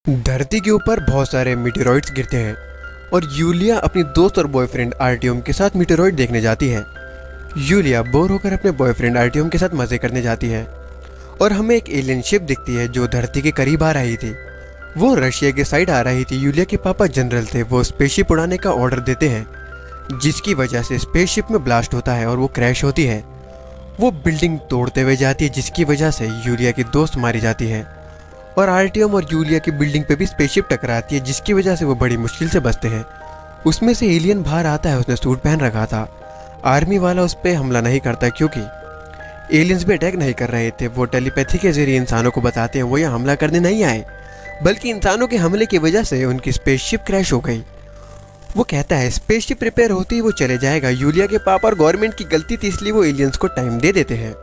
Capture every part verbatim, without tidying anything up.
धरती के ऊपर बहुत सारे मीटेरॉइड्स गिरते हैं और यूलिया अपनी दोस्त और बॉयफ्रेंड आर्टियम के साथ मीटेरॉइड देखने जाती है। यूलिया बोर होकर अपने बॉयफ्रेंड आर्टियम के साथ मजे करने जाती है और हमें एक एलियन शिप दिखती है जो धरती के करीब आ रही थी। वो रशिया के साइड आ रही थी। यूलिया के पापा जनरल थे। वो स्पेसशिप उड़ाने का ऑर्डर देते हैं जिसकी वजह से स्पेसशिप में ब्लास्ट होता है और वो क्रैश होती है। वो बिल्डिंग तोड़ते हुए जाती है जिसकी वजह से यूलिया की दोस्त मारी जाती है और आर्टियम और यूलिया की बिल्डिंग पे भी स्पेसशिप टकराती है जिसकी वजह से वो बड़ी मुश्किल से बचते हैं। उसमें से एलियन बाहर आता है। उसने सूट पहन रखा था। आर्मी वाला उस पर हमला नहीं करता क्योंकि एलियंस भी अटैक नहीं कर रहे थे। वो टेलीपैथी के जरिए इंसानों को बताते हैं वो यहाँ हमला करने नहीं आए, बल्कि इंसानों के हमले की वजह से उनकी स्पेसशिप क्रैश हो गई। वो कहता है स्पेसशिप रिपेयर होती ही वो चले जाएगा। यूलिया के पापा और गवर्नमेंट की गलती थी इसलिए वो एलियंस को टाइम दे देते हैं।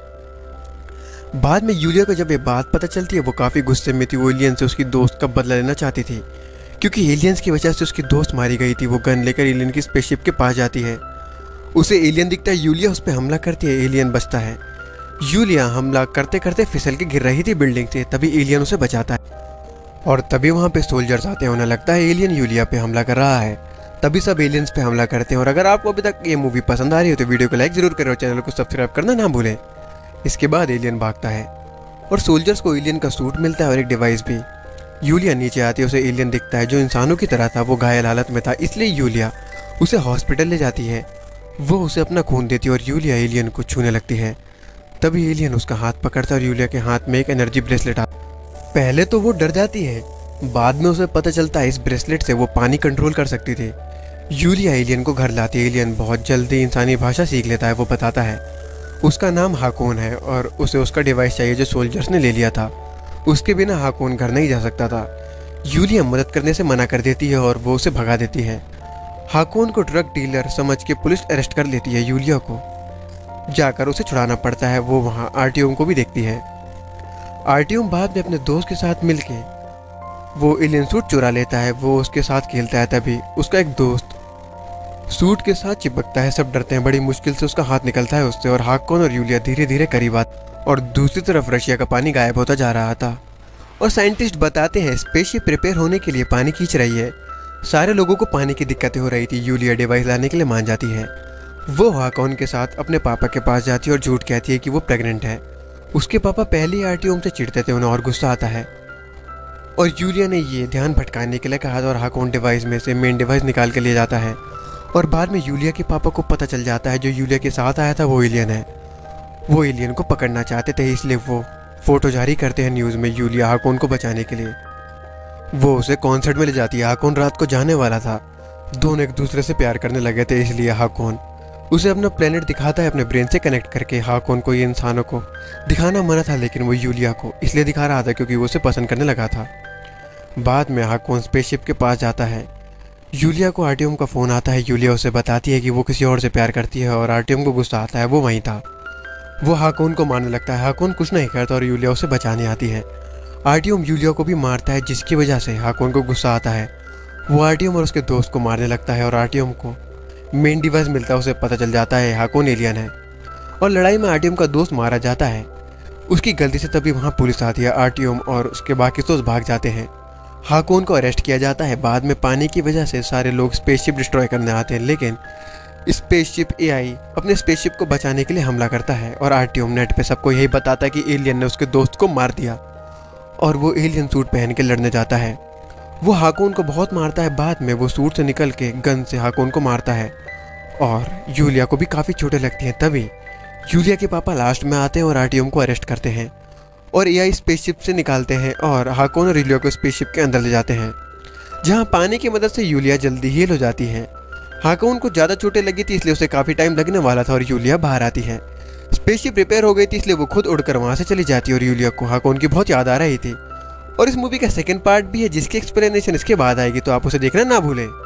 बाद में यूलिया को जब ये बात पता चलती है वो काफ़ी गुस्से में थी। वो एलियन से उसकी दोस्त का बदला लेना चाहती थी क्योंकि एलियंस की वजह से उसकी दोस्त मारी गई थी। वो गन लेकर एलियन की स्पेसशिप के पास जाती है। उसे एलियन दिखता है। यूलिया उस पर हमला करती है। एलियन बचता है। यूलिया हमला करते करते फिसल के गिर रही थी बिल्डिंग से। तभी एलियन उसे बचाता है और तभी वहाँ पे सोल्जर्स आते हैं। उन्हें लगता है एलियन यूलिया पे हमला कर रहा है। तभी सब एलियंस पे हमला करते हैं। और अगर आपको अभी तक ये मूवी पसंद आ रही हो तो वीडियो को लाइक जरूर करें और चैनल को सब्सक्राइब करना ना भूलें। इसके बाद एलियन भागता है और सोल्जर्स को एलियन का सूट मिलता है और एक डिवाइस भी। यूलिया नीचे आती है। उसे एलियन दिखता है जो इंसानों की तरह था। वो घायल हालत में था इसलिए यूलिया उसे हॉस्पिटल ले जाती है। वो उसे अपना खून देती है और यूलिया एलियन को छूने लगती है। तभी एलियन उसका हाथ पकड़ता है और यूलिया के हाथ में एक एनर्जी ब्रेसलेट आता है। पहले तो वो डर जाती है, बाद में उसे पता चलता है इस ब्रेसलेट से वो पानी कंट्रोल कर सकती थी। यूलिया एलियन को घर लाती है। एलियन बहुत जल्दी इंसानी भाषा सीख लेता है। वो बताता है उसका नाम हाकून है और उसे उसका डिवाइस चाहिए जो सोल्जर्स ने ले लिया था। उसके बिना हाकून घर नहीं जा सकता था। यूलिया मदद करने से मना कर देती है और वो उसे भगा देती है। हाकून को ड्रग डीलर समझ के पुलिस अरेस्ट कर लेती है। यूलिया को जाकर उसे छुड़ाना पड़ता है। वो वहाँ आर्टियम को भी देखती है। आर्टियम बाद में अपने दोस्त के साथ मिलके वो एलियन सूट चुरा लेता है। वो उसके साथ खेलता है। तभी उसका एक दोस्त सूट के साथ चिपकता है। सब डरते हैं। बड़ी मुश्किल से उसका हाथ निकलता है उससे और हाकून और यूलिया धीरे धीरे करीब आते। और दूसरी तरफ रशिया का पानी गायब होता जा रहा था और साइंटिस्ट बताते हैं स्पेसशिप रिपेयर होने के लिए पानी खींच रही है। सारे लोगों को पानी की दिक्कतें हो रही थी। यूलिया डिवाइस लाने के लिए मान जाती है। वो हाकून के साथ अपने पापा के पास जाती है और झूठ कहती है कि वो प्रेग्नेंट है। उसके पापा पहले ही आर्टियम से चिढ़ते थे। उन्हें और गुस्सा आता है और यूलिया ने ये ध्यान भटकाने के लिए कहा था और हाकून डिवाइस में से मेन डिवाइस निकाल के ले जाता है। और बाद में यूलिया के पापा को पता चल जाता है जो यूलिया के साथ आया था वो एलियन है। वो एलियन को पकड़ना चाहते थे इसलिए वो फोटो जारी करते हैं न्यूज़ में यूलिया हाकून को बचाने के लिए। वो उसे कॉन्सर्ट में ले जाती है। हाकून रात को जाने वाला था। दोनों एक दूसरे से प्यार करने लगे थे इसलिए हाकून उसे अपना प्लेनेट दिखाता है अपने ब्रेन से कनेक्ट करके। हाकून को ये इंसानों को दिखाना मना था लेकिन वो यूलिया को इसलिए दिखा रहा था क्योंकि वो उसे पसंद करने लगा था। बाद में हाकून स्पेसशिप के पास जाता है। यूलिया को आर्टियम का फ़ोन आता है। यूलिया उसे बताती है कि वो किसी और से प्यार करती है और आर्टियम को गुस्सा आता है वो वहीं था। वो हाकून को मारने लगता है। हाकून कुछ नहीं करता और यूलिया उसे बचाने आती है। आर्टियम यूलिया को भी मारता है जिसकी वजह से हाकून को गुस्सा आता है। वो आर्टियम और उसके दोस्त को मारने लगता है और आर्टियम को मेन डिवाइस मिलता है। उसे पता चल जाता है हाकून एलियन है और लड़ाई में आर्टियम का दोस्त मारा जाता है उसकी गलती से। तभी वहाँ पुलिस आती है। आर्टियम और उसके बाकी दोस्त भाग जाते हैं। हाकून को अरेस्ट किया जाता है। बाद में पानी की वजह से सारे लोग स्पेसशिप डिस्ट्रॉय करने आते हैं लेकिन स्पेसशिप एआई अपने स्पेसशिप को बचाने के लिए हमला करता है और आर्टियम नेट पे सबको यही बताता है कि एलियन ने उसके दोस्त को मार दिया और वो एलियन सूट पहन के लड़ने जाता है। वो हाकून को बहुत मारता है। बाद में वो सूट से निकल के गन से हाकून को मारता है और यूलिया को भी काफ़ी चोटें लगती हैं। तभी यूलिया के पापा लास्ट में आते हैं और आर्टियम को अरेस्ट करते हैं और एआई स्पेसशिप से निकालते हैं और हाकून और यूलिया को स्पेसशिप के अंदर ले जाते हैं जहां पानी की मदद से यूलिया जल्दी हील हो जाती है। हाकून को ज़्यादा चोटें लगी थी इसलिए उसे काफ़ी टाइम लगने वाला था और यूलिया बाहर आती है। स्पेसशिप रिपेयर हो गई थी इसलिए वो खुद उड़कर वहाँ से चली जाती है और यूलिया को हाकून की बहुत याद आ रही थी। और इस मूवी का सेकंड पार्ट भी है जिसकी एक्सप्लेनेशन इसके बाद आएगी तो आप उसे देखना ना भूलें।